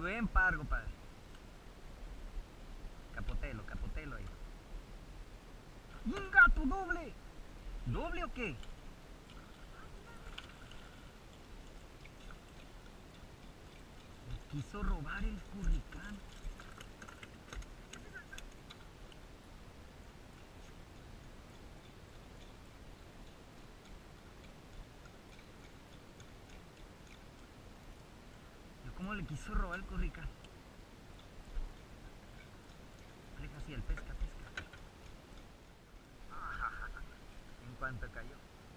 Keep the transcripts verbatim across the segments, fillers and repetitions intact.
Buen par, compadre. Capotelo, capotelo ahí. ¡Un gato doble! ¿Doble o qué? Quiso robar el curricán. ¿Cómo le quiso robar el curricán? Aleja así, el pesca, pesca. En cuanto cayó.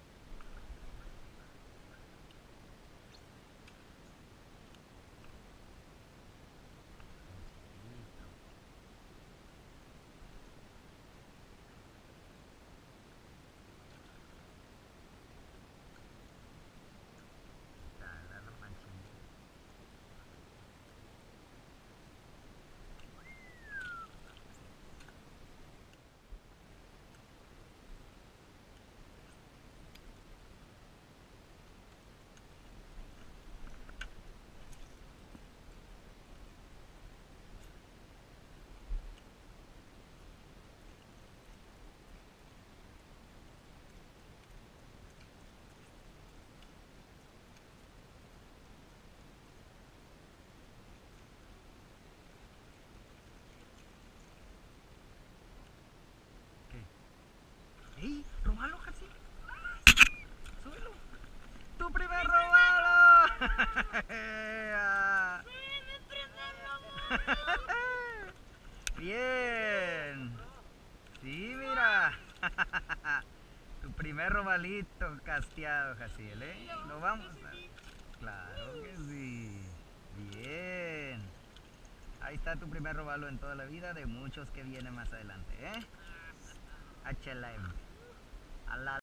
¡Ey! ¡Róbalo, Jasi! ¡Súbelo! ¡Tu primer robalo! ¡Bien! Sí, mira. Tu primer robalito casteado, Jaciel, ¿eh? Lo vamos a... Claro que sí. Bien. Ahí está tu primer robalo en toda la vida, de muchos que vienen más adelante, ¿eh? H L M. A la